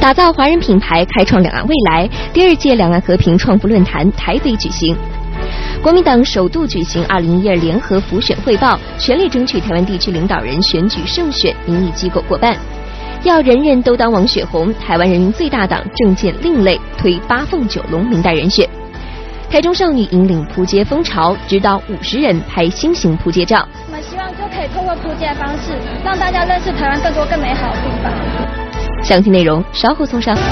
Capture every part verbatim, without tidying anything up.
打造华人品牌，开创两岸未来。第二届两岸和平创富论坛台北举行。国民党首度举行二零一二联合辅选汇报，全力争取台湾地区领导人选举胜选，民意机构过半。要人人都当王雪红，台湾人民最大党政见另类，推八凤九龙明代人选。台中少女引领扑街风潮，指导五十人拍新型扑街照。 我们希望就可以透过扑街的方式，让大家认识台湾更多更美好的地方。 详细内容稍后送上。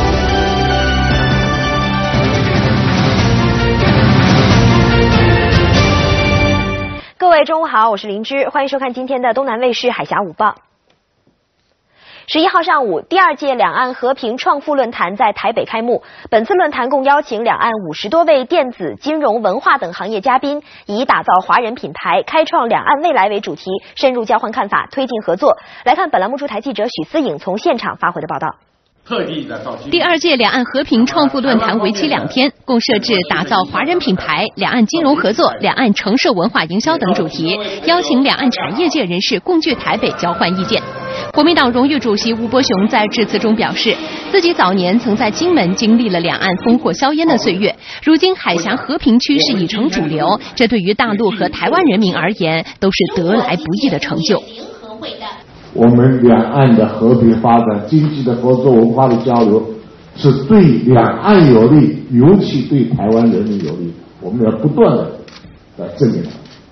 各位中午好，我是林芝，欢迎收看今天的东南卫视海峡午报。十一号上午，第二届两岸和平创富论坛在台北开幕。本次论坛共邀请两岸五十多位电子、金融、文化等行业嘉宾，以打造华人品牌、开创两岸未来为主题，深入交换看法，推进合作。来看本栏目驻台记者许思颖从现场发回的报道。 第二届两岸和平创富论坛为期两天，共设置打造华人品牌、两岸金融合作、两岸城市文化营销等主题，邀请两岸产业界人士共聚台北交换意见。国民党荣誉主席吴伯雄在致辞中表示，自己早年曾在金门经历了两岸烽火硝烟的岁月，如今海峡和平趋势已成主流，这对于大陆和台湾人民而言都是得来不易的成就。 我们两岸的和平发展、经济的合作、文化的交流，是对两岸有利，尤其对台湾人民有利。我们要不断的来证明它。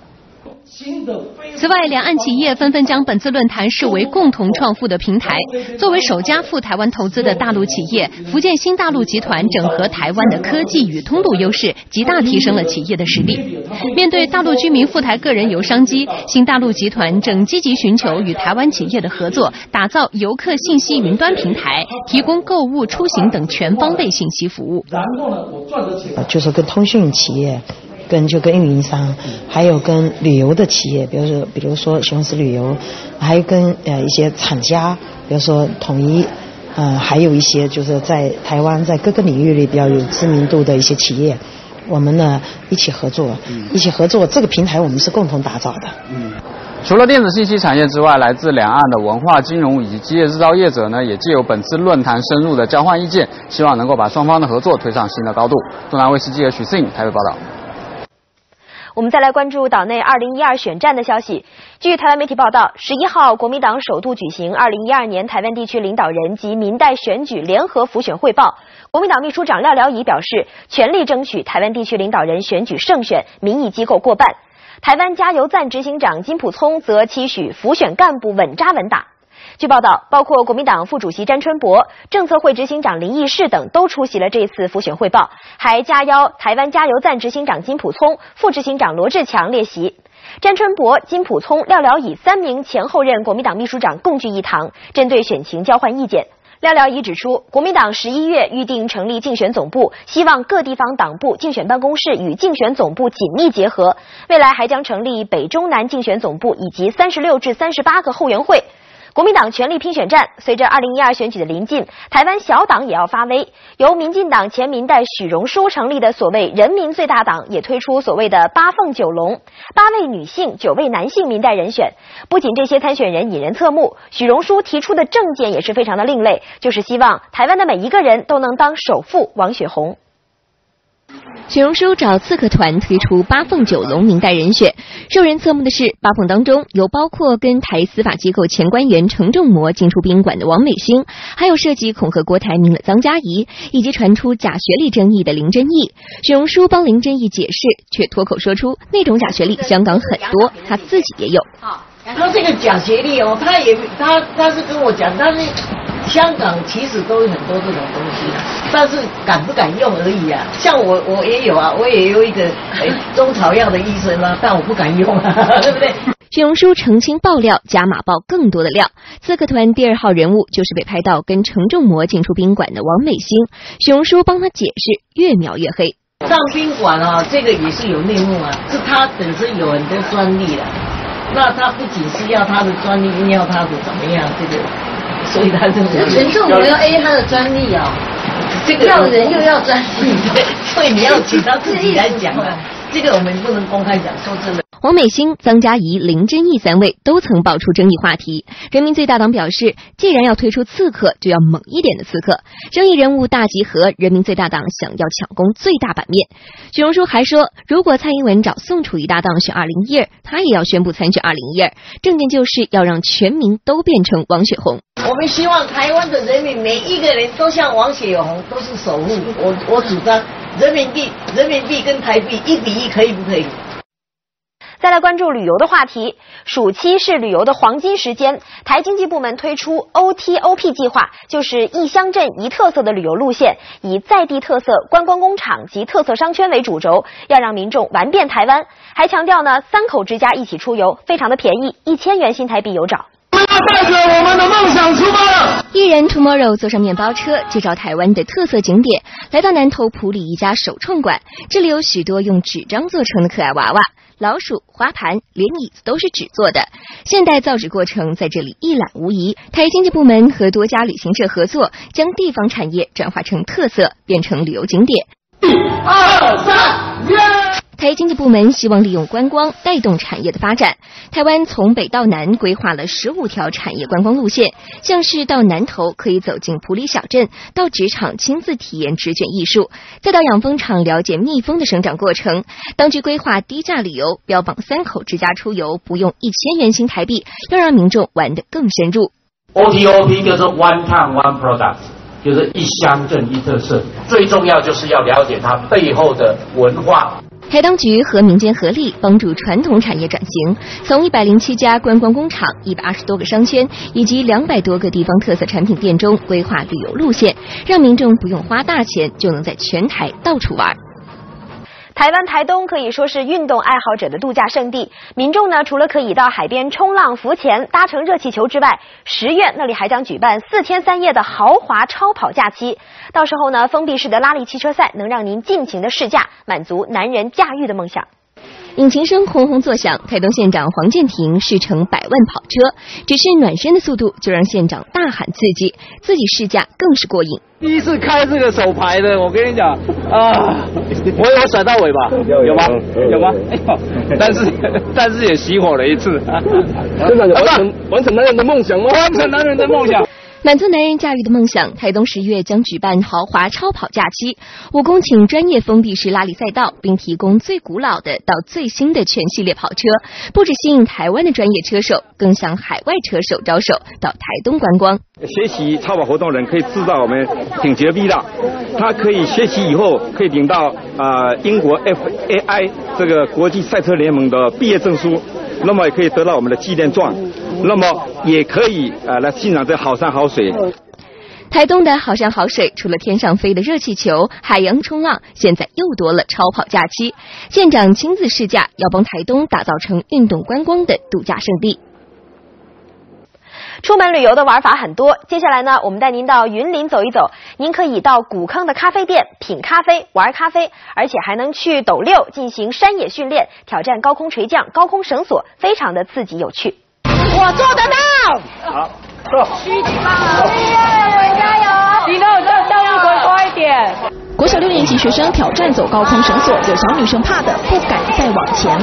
此外，两岸企业纷纷将本次论坛视为共同创富的平台。作为首家赴台湾投资的大陆企业，福建新大陆集团整合台湾的科技与通路优势，极大提升了企业的实力。面对大陆居民赴台个人游商机，新大陆集团正积极寻求与台湾企业的合作，打造游客信息云端平台，提供购物、出行等全方位信息服务。 然后呢，我赚的钱就是跟通讯企业。跟就跟运营商，还有跟旅游的企业，比如说比如说雄狮旅游，还有跟呃一些厂家，比如说统一，呃还有一些就是在台湾在各个领域里比较有知名度的一些企业，我们呢一起合作，一起合作这个平台我们是共同打造的。嗯。 除了电子信息产业之外，来自两岸的文化、金融以及机械制造业者呢，也借由本次论坛深入的交换意见，希望能够把双方的合作推上新的高度。东南卫视记者许思颖台北报道。 我们再来关注岛内二零一二选战的消息。据台湾媒体报道，十一号国民党首度举行二零一二年台湾地区领导人及民代选举联合辅选汇报。国民党秘书长廖廖仪表示，全力争取台湾地区领导人选举胜选，民意机构过半。台湾加油站执行长金溥聪则期许辅选干部稳扎稳打。据报道，包括国民党副主席詹春博、政策会执行长林义士等都出席了这次辅选汇报，还加邀台湾加油站执行长金溥聪、副执行长罗志强列席。詹春博、金溥聪、廖廖仪三名前后任国民党秘书长共聚一堂，针对选情交换意见。廖廖仪指出，国民党十一月预定成立竞选总部，希望各地方党部竞选办公室与竞选总部紧密结合，未来还将成立北中南竞选总部以及三十六至三十八个后援会。国民党全力拼选战，随着二零一二选举的临近，台湾小党也要发威。由民进党前民代许荣书成立的所谓人民最大党，也推出所谓的八凤九龙，八位女性、九位男性民代人选。不仅这些参选人引人侧目，许荣书提出的政见也是非常的另类，就是希望台湾的每一个人都能当首富王雪红。 许荣书找刺客团推出八凤九龙明代人选，受人侧目的是八凤当中有包括跟台司法机构前官员程仲模进出宾馆的王美兴，还有涉及恐吓郭台铭的臧嘉仪，以及传出假学历争议的林珍义。许荣书帮林珍义解释，却脱口说出那种假学历香港很多，他自己也有。 他这个假学历哦，他也他他是跟我讲，但是香港其实都有很多这种东西啊，但是敢不敢用而已啊。像我我也有啊，我也有一个中草药的医生啊，但我不敢用啊，对不对？ 许荣书澄清爆料，加码爆更多的料。刺客团第二号人物就是被拍到跟程仲模进出宾馆的王美兴，许荣书帮他解释，越描越黑。 上宾馆啊，这个也是有内幕啊，是他本身有很多专利的。那他不仅是要他的专利，又要他的怎么样？这个，所以他认为陈仲模要 A 他的专利啊， 这个要人又要专利， 对，所以你要请他自己来讲啊。 这个我们不能公开讲，说真的。 王美心、臧嘉仪、林珍义三位都曾爆出争议话题。人民最大党表示，既然要推出刺客，就要猛一点的刺客。争议人物大集合，人民最大党想要抢攻最大版面。许荣书还说，如果蔡英文找宋楚瑜搭档选二零一二，他也要宣布参选二零一二。证件就是要让全民都变成王雪红。 我们希望台湾的人民每一个人都像王雪红，都是守护。我我主张人民币、人民币跟台币一比一，可以不可以？ 再来关注旅游的话题，暑期是旅游的黄金时间。台经济部门推出 O T O P 计划，就是一乡镇一特色的旅游路线，以在地特色观光工厂及特色商圈为主轴，要让民众玩遍台湾。还强调呢，三口之家一起出游，非常的便宜，一千元新台币有找。 带着我们的梦想出发了。 艺人 Tomorrow 坐上面包车，介绍台湾的特色景点，来到南投埔里一家手创馆，这里有许多用纸张做成的可爱娃娃。老鼠、花盘，连椅子都是纸做的，现代造纸过程在这里一览无遗。台经济部门和多家旅行社合作，将地方产业转化成特色，变成旅游景点。 一二三，耶！ 台经济部门希望利用观光带动产业的发展。台湾从北到南规划了十五条产业观光路线，像是到南投可以走进埔里小镇，到纸厂亲自体验纸卷艺术，再到养蜂场了解蜜蜂的生长过程。当局规划低价旅游，标榜三口之家出游不用一千元新台币，要让民众玩得更深入。 O T O P 就是 One Town One Product， 就是一乡镇一特色，最重要就是要了解它背后的文化。 台当局和民间合力，帮助传统产业转型，从一百零七家观光工厂、一百二十多个商圈以及两百多个地方特色产品店中规划旅游路线，让民众不用花大钱就能在全台到处玩。 台湾台东可以说是运动爱好者的度假胜地，民众呢除了可以到海边冲浪、浮潜、搭乘热气球之外，十月那里还将举办四天三夜的豪华超跑假期。到时候呢，封闭式的拉力汽车赛能让您尽情的试驾，满足男人驾驭的梦想。引擎声轰轰作响，台东县长黄建庭试乘百万跑车，只是暖身的速度就让县长大喊刺激，自己试驾更是过瘾。 第一次开这个手排的，我跟你讲啊，我有甩到尾吧？有有吗？有吗？哎呦，但是但是也熄火了一次。 县长有完成完成男人的梦想吗？ 完成男人的梦想。 满足男人驾驭的梦想，台东十月将举办豪华超跑假期，五公顷专业封闭式拉力赛道，并提供最古老的到最新的全系列跑车，不止吸引台湾的专业车手，更向海外车手招手，到台东观光。 学习超跑活动的人可以知道我们挺绝逼的，他可以学习以后可以领到啊、呃、英国 F A I 这个国际赛车联盟的毕业证书，那么也可以得到我们的纪念状，那么也可以呃来欣赏这好山好水。 台东的好山好水，除了天上飞的热气球、海洋冲浪，现在又多了超跑假期。县长亲自试驾，要帮台东打造成运动观光的度假胜地。 出门旅游的玩法很多，接下来呢，我们带您到云林走一走。您可以到古坑的咖啡店品咖啡、玩咖啡，而且还能去斗六进行山野训练，挑战高空垂降、高空绳索，非常的刺激有趣。 我做得到。 好，做。 虚极棒啊！加油！ 你让让道路回快一点。 国小六年级学生挑战走高空绳索，有小女生怕的不敢再往前。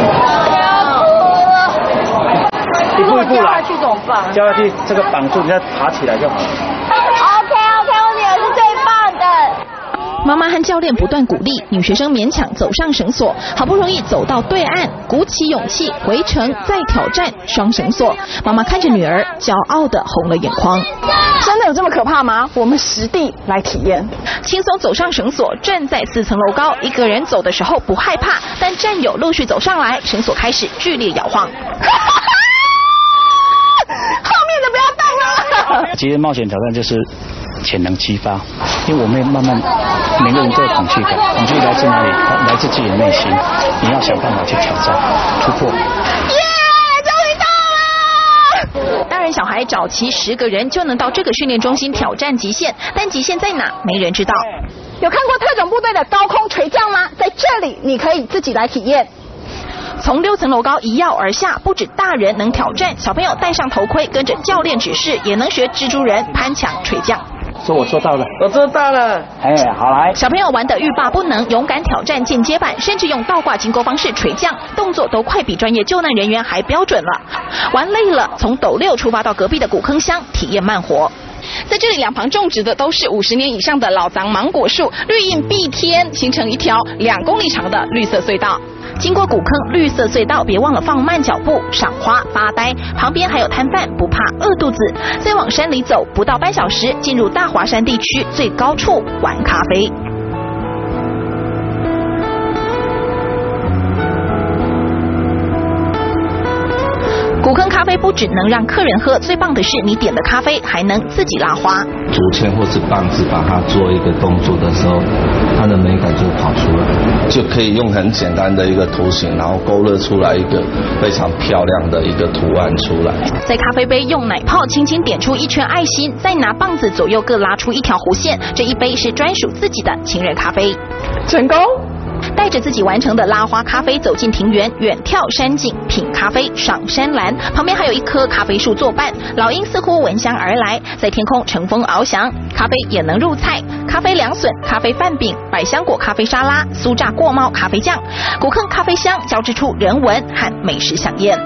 一步一步来，掉下去，这个绑住，你再爬起来就好了。 OK OK， 我女儿是最棒的。 妈妈和教练不断鼓励，女学生勉强走上绳索，好不容易走到对岸，鼓起勇气回程再挑战双绳索。妈妈看着女儿，骄傲地红了眼眶。 真的有这么可怕吗？我们实地来体验。 轻松走上绳索，站在四层楼高，一个人走的时候不害怕，但战友陆续走上来，绳索开始剧烈摇晃。 后面的不要动了。 其实冒险挑战就是潜能激发，因为我们慢慢每个人都有恐惧感，恐惧来自哪里？来自自己的内心，你要想办法去挑战、突破。 耶，终于到了！ 大人小孩找齐十个人就能到这个训练中心挑战极限，但极限在哪？没人知道。 有看过特种部队的高空垂降吗？在这里你可以自己来体验。 从六层楼高一跃而下，不止大人能挑战，小朋友戴上头盔，跟着教练指示，也能学蜘蛛人攀墙垂降。 说我做到了， 我做到了。 哎，好来。 小朋友玩得欲罢不能，勇敢挑战进阶版，甚至用倒挂金钩方式垂降，动作都快比专业救难人员还标准了。玩累了，从斗六出发到隔壁的古坑乡体验慢活。在这里两旁种植的都是五十年以上的老榔芒果树，绿荫蔽天，形成一条两公里长的绿色隧道。经过古坑绿色隧道，别忘了放慢脚步，赏花发呆，旁边还有摊贩，不怕饿肚子。再往山里走，不到半小时，进入大华山地区最高处玩咖啡。古坑咖啡不只能让客人喝，最棒的是你点的咖啡还能自己拉花。 竹签或是棒子把它做一个动作的时候，它的美感就跑出来，就可以用很简单的一个图形，然后勾勒出来一个非常漂亮的一个图案出来。 在咖啡杯用奶泡轻轻点出一圈爱心，再拿棒子左右各拉出一条弧线，这一杯是专属自己的情人咖啡。成功！带着自己完成的拉花咖啡走进庭园，远眺山景，品咖啡，赏山岚。旁边还有一棵咖啡树作伴，老鹰似乎闻香而来，在天空乘风翱翔。咖啡也能入菜，咖啡凉笋、咖啡饭饼、百香果咖啡沙拉、酥炸过猫咖啡酱，古坑咖啡香交织出人文和美食飨宴。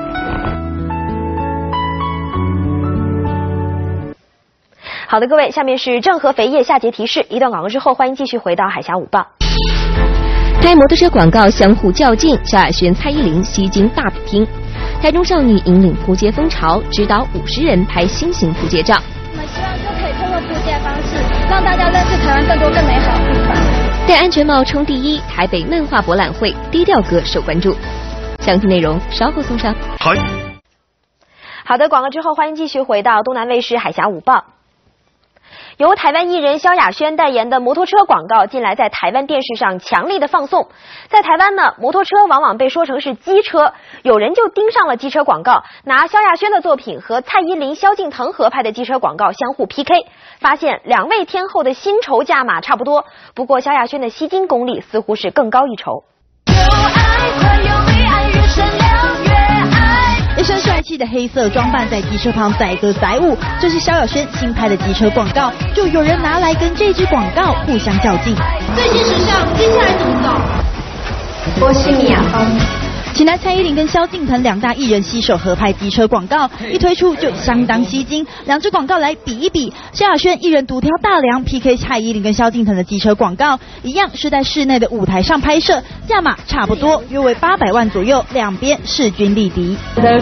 好的，各位，下面是正和肥业下节提示。一段广告之后，欢迎继续回到海峡午报。 拍摩托车广告相互较劲，萧亚轩、蔡依林吸睛大比拼。台中少女引领扑街风潮，指导五十人拍新型扑街照。 我们希望就可以通过扑街的方式，让大家认识台湾更多更美好的地方。 戴安全帽冲第一，台北漫画博览会低调歌受关注。详细内容稍后送上。 好，好的，广告之后欢迎继续回到东南卫视海峡午报。由台湾艺人萧亚轩代言的摩托车广告近来在台湾电视上强力的放送。在台湾呢，摩托车往往被说成是机车，有人就盯上了机车广告，拿萧亚轩的作品和蔡依林、萧敬腾合拍的机车广告相互 P K， 发现两位天后的薪酬价码差不多，不过萧亚轩的吸金功力似乎是更高一筹。 一身帅气的黑色装扮，在机车旁载歌载舞，这是萧亚轩新拍的机车广告，就有人拿来跟这支广告互相较劲。 最新时尚，接下来怎么走？波西米亚风。 请来蔡依林跟萧敬腾两大艺人携手合拍机车广告，一推出就相当吸睛。两支广告来比一比，萧亚轩一人独挑大梁 P K 蔡依林跟萧敬腾的机车广告，一样是在室内的舞台上拍摄，价码差不多，约为八百万左右，两边势均力敌。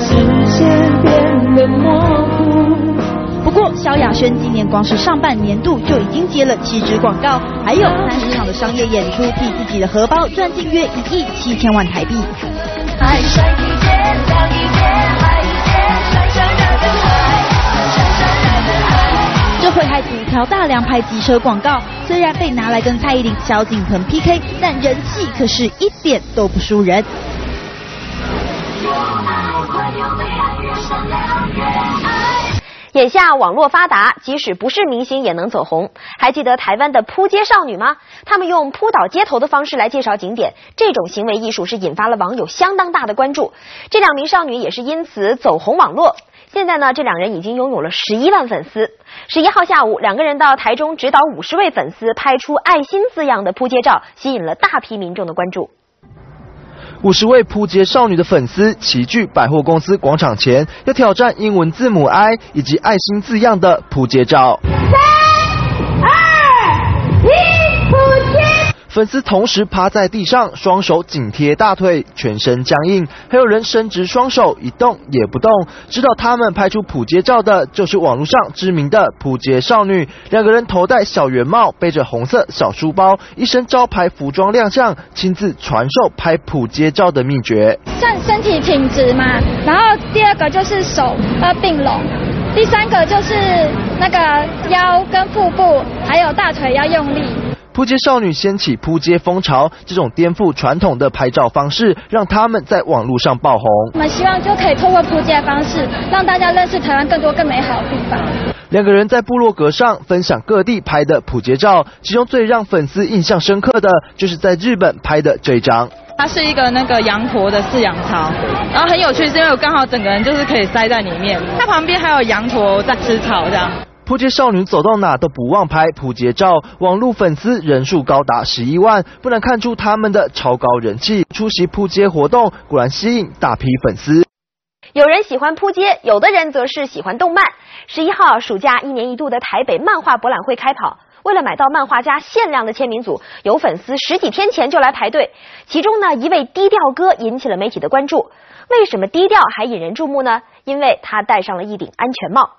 不过萧亚轩今年光是上半年度就已经接了七支广告，还有三十场的商业演出，替自己的荷包赚进约一亿七千万台币。海山一间，亮一间，海一间，闪闪热的海，闪闪热的海。这回还独挑大梁拍机车广告，虽然被拿来跟蔡依林、萧敬腾 P K， 但人气可是一点都不输人。 眼下网络发达，即使不是明星也能走红。还记得台湾的扑街少女吗？她们用扑倒街头的方式来介绍景点，这种行为艺术是引发了网友相当大的关注。这两名少女也是因此走红网络。现在呢，这两人已经拥有了十一万粉丝。十一号下午，两个人到台中指导五十位粉丝拍出爱心字样的扑街照，吸引了大批民众的关注。 五十位扑街少女的粉丝齐聚百货公司广场前，要挑战英文字母 I 以及爱心字样的扑街照。三、二、一，扑街！粉丝同时趴在地上，双手紧贴大腿，全身僵硬，还有人伸直双手一动也不动。指导他们拍出扑街照的，就是网络上知名的扑街少女。两个人头戴小圆帽，背着红色小书包，一身招牌服装亮相，亲自传授拍扑街照的秘诀。 像身体挺直嘛，然后第二个就是手要并拢，第三个就是那个腰跟腹部还有大腿要用力。 扑街少女掀起扑街风潮，这种颠覆传统的拍照方式，让他们在网络上爆红。 我们希望就可以透过扑街的方式，让大家认识台湾更多更美好的地方。 两个人在部落格上分享各地拍的扑街照，其中最让粉丝印象深刻的，就是在日本拍的这一张。 它是一个那个羊驼的饲养槽，然后很有趣，是因为我刚好整个人就是可以塞在里面，它旁边还有羊驼在吃草这样。 扑街少女走到哪都不忘拍扑街照，网络粉丝人数高达十一万，不难看出他们的超高人气。出席扑街活动，果然吸引大批粉丝。 有人喜欢扑街，有的人则是喜欢动漫。十一号，暑假一年一度的台北漫画博览会开跑。为了买到漫画家限量的签名组，有粉丝十几天前就来排队。其中呢，一位低调哥引起了媒体的关注。为什么低调还引人注目呢？因为他戴上了一顶安全帽。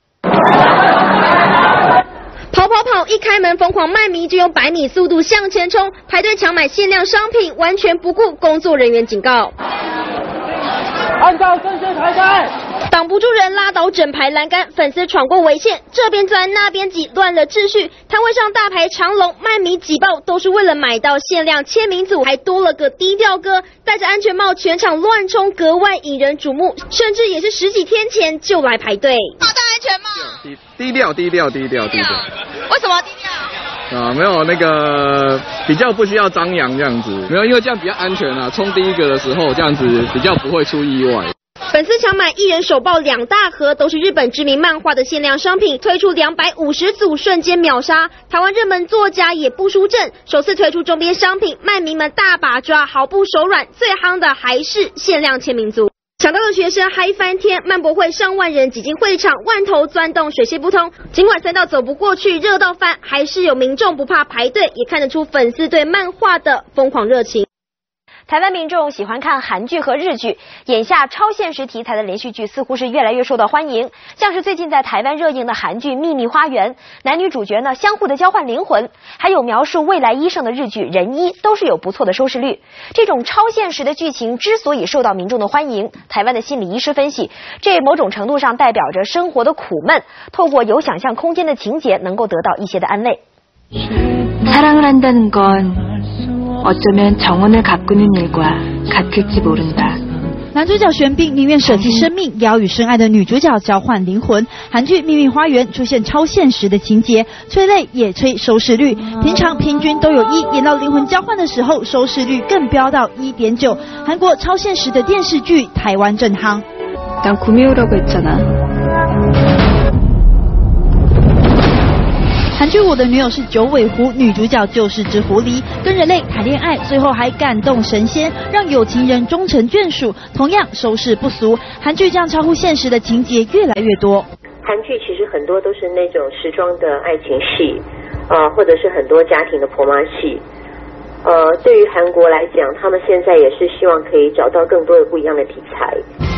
跑跑跑！一开门，疯狂卖迷就用百米速度向前冲，排队抢买限量商品，完全不顾工作人员警告。 按照正确排队。 挡不住人，拉倒整排栏杆，粉丝闯过围线，这边钻那边挤，乱了秩序。摊位上大排长龙，卖迷挤爆，都是为了买到限量签名组，还多了个低调哥，戴着安全帽，全场乱冲，格外引人瞩目。甚至也是十几天前就来排队。 戴安全帽， 低调低调低调低调。 为什么低调？ 啊，没有那个比较不需要张扬这样子，没有，因为这样比较安全啊。冲第一个的时候，这样子比较不会出意外。 粉丝抢买一人手抱两大盒，都是日本知名漫画的限量商品，推出两百五十组，瞬间秒杀。台湾热门作家也不输阵，首次推出周边商品，漫迷们大把抓，毫不手软。最夯的还是限量签名组。抢到的学生嗨翻天，漫博会上万人挤进会场，万头钻动，水泄不通。尽管塞到走不过去，热到翻，还是有民众不怕排队，也看得出粉丝对漫画的疯狂热情。 台湾民众喜欢看韩剧和日剧，眼下超现实题材的连续剧似乎是越来越受到欢迎。像是最近在台湾热映的韩剧《秘密花园》，男女主角呢相互的交换灵魂，还有描述未来医生的日剧《人医》，都是有不错的收视率。这种超现实的剧情之所以受到民众的欢迎，台湾的心理医师分析，这某种程度上代表着生活的苦闷，透过有想象空间的情节，能够得到一些的安慰。 사랑을 한다는 건 어쩌면 정원을 가꾸는 일과 같을지 모른다. 男主角玄彬宁愿舍弃生命，也要与深爱的女主角交换灵魂。韩剧《秘密花园》出现超现实的情节，催泪也催收视率。平常平均都有一，演到灵魂交换的时候，收视率更飙到 一点九。韩国超现实的电视剧，台湾正夯。 난 구미호라고 했잖아. 韩剧《我的女友是九尾狐》，女主角就是只狐狸，跟人类谈恋爱，最后还感动神仙，让有情人终成眷属，同样收视不俗。韩剧这样超乎现实的情节越来越多。 韩剧其实很多都是那种时装的爱情戏，呃，或者是很多家庭的婆妈戏。呃，对于韩国来讲，他们现在也是希望可以找到更多的不一样的题材。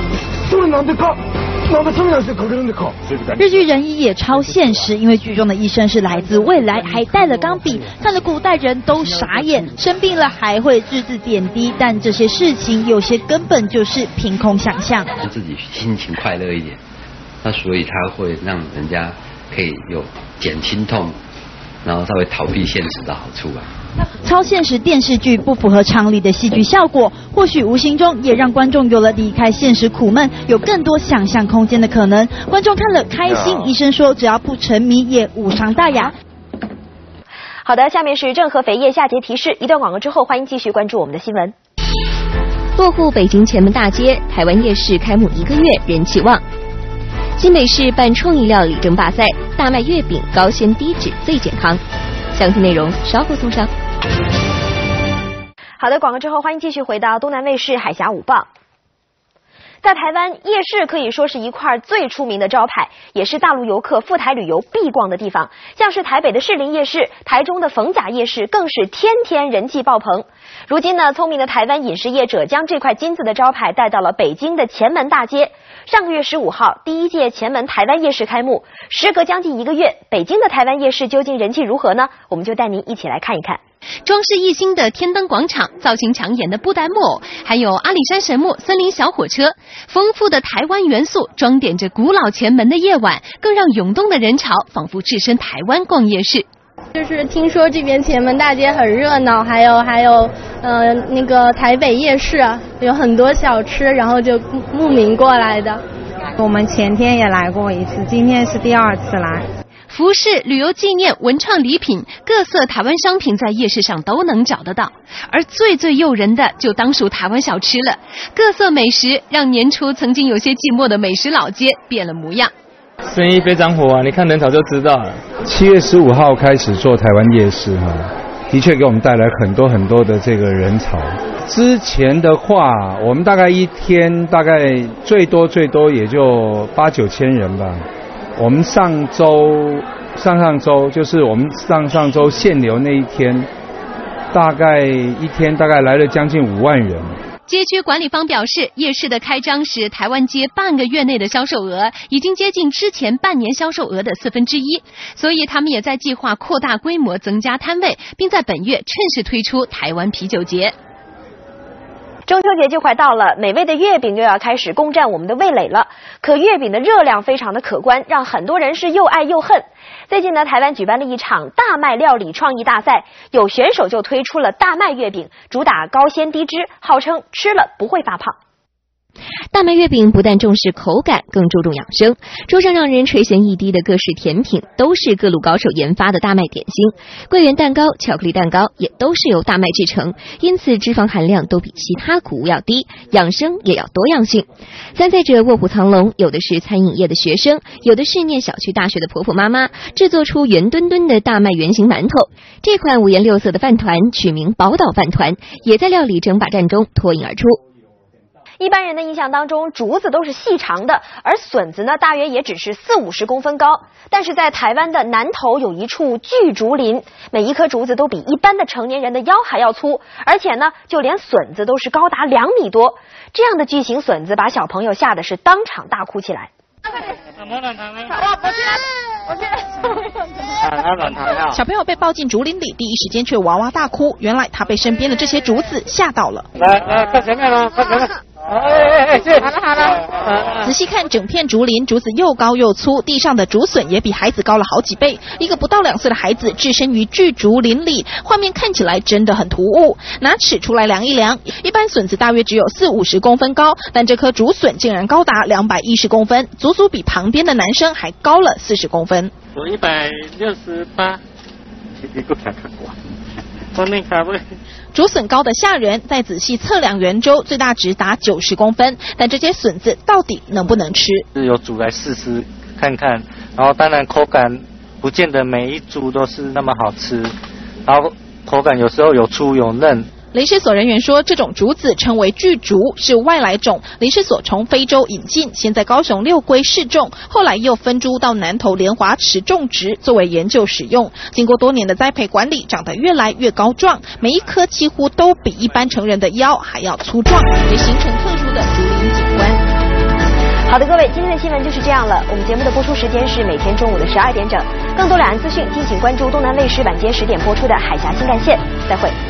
日剧《人医》也超现实，因为剧中的医生是来自未来，还带了钢笔，看了古代人都傻眼。生病了还会字字点滴，但这些事情有些根本就是凭空想象。 自己心情快乐一点，那所以他会让人家可以有减轻痛，然后稍微逃避现实的好处吧。 超现实电视剧不符合常理的戏剧效果，或许无形中也让观众有了离开现实苦闷，有更多想象空间的可能。观众看了开心，医生说只要不沉迷也无伤大雅。 好的，下面是正和肥业下节提示，一段广告之后，欢迎继续关注我们的新闻。 落户北京前门大街，台湾夜市开幕一个月，人气旺。新北市办创意料理争霸赛，大卖月饼，高纤低脂最健康。详细内容稍后送上。 好的，广告之后欢迎继续回到东南卫视海峡午报。在台湾，夜市可以说是一块最出名的招牌，也是大陆游客赴台旅游必逛的地方。像是台北的士林夜市、台中的逢甲夜市，更是天天人气爆棚。如今呢，聪明的台湾饮食业者将这块金字的招牌带到了北京的前门大街。上个月十五号，第一届前门台湾夜市开幕，时隔将近一个月，北京的台湾夜市究竟人气如何呢？我们就带您一起来看一看。 装饰一新的天灯广场，造型抢眼的布袋木偶，还有阿里山神木森林小火车，丰富的台湾元素装点着古老前门的夜晚，更让涌动的人潮仿佛置身台湾逛夜市。 就是听说这边前门大街很热闹，还有还有呃那个台北夜市啊，有很多小吃，然后就慕名过来的。 我们前天也来过一次，今天是第二次来。 服饰、旅游纪念、文创礼品，各色台湾商品在夜市上都能找得到。而最最诱人的，就当属台湾小吃了。各色美食让年初曾经有些寂寞的美食老街变了模样。 生意非常火啊，你看人潮就知道了。 七月十五号开始做台湾夜市哈，的确给我们带来很多很多的这个人潮。之前的话，我们大概一天大概最多最多也就八九千人吧。我们上周、上上周就是我们上上周限流那一天，大概一天大概来了将近五万人。 街区管理方表示，夜市的开张使台湾街半个月内的销售额已经接近之前半年销售额的四分之一，所以他们也在计划扩大规模，增加摊位，并在本月趁势推出台湾啤酒节。 中秋节就快到了，美味的月饼又要开始攻占我们的味蕾了。可月饼的热量非常的可观，让很多人是又爱又恨。最近呢，台湾举办了一场大麦料理创意大赛，有选手就推出了大麦月饼，主打高纤低脂，号称吃了不会发胖。 大麦月饼不但重视口感，更注重养生。桌上让人垂涎欲滴的各式甜品，都是各路高手研发的大麦点心。桂圆蛋糕、巧克力蛋糕也都是由大麦制成，因此脂肪含量都比其他谷物要低，养生也要多样性。参赛者卧虎藏龙，有的是餐饮业的学生，有的是念小区大学的婆婆妈妈，制作出圆墩墩的大麦圆形馒头。这款五颜六色的饭团取名宝岛饭团，也在料理争霸战中脱颖而出。 一般人的印象当中，竹子都是细长的，而笋子呢，大约也只是四五十公分高。但是在台湾的南投有一处巨竹林，每一棵竹子都比一般的成年人的腰还要粗，而且呢，就连笋子都是高达两米多。这样的巨型笋子把小朋友吓得是当场大哭起来。 小朋友被抱进竹林里，第一时间却哇哇大哭。原来他被身边的这些竹子吓到了。 来来，看前面了，看前面。哎哎哎，好了好了。 仔细看整片竹林，竹子又高又粗，地上的竹笋也比孩子高了好几倍。一个不到两岁的孩子置身于巨竹林里，画面看起来真的很突兀。拿尺出来量一量，一般笋子大约只有四五十公分高，但这颗竹笋竟然高达两百一十公分，足足比旁边的男生还高了四十公分。 我一百六十八，一个看看过，我那卡位。 竹笋高的吓人，再仔细测量圆周，最大值达九十公分。但这些笋子到底能不能吃？ 有煮来试试看看，然后当然口感不见得每一株都是那么好吃，然后口感有时候有粗有嫩。 林试所人员说，这种竹子称为巨竹，是外来种。林试所从非洲引进，先在高雄六龟试种，后来又分株到南投莲华池种植，作为研究使用。经过多年的栽培管理，长得越来越高壮，每一颗几乎都比一般成人的腰还要粗壮，也形成特殊的竹林景观。 好的，各位，今天的新闻就是这样了。我们节目的播出时间是每天中午的十二点整。更多两岸资讯，敬请关注东南卫视晚间十点播出的《海峡新干线》。再会。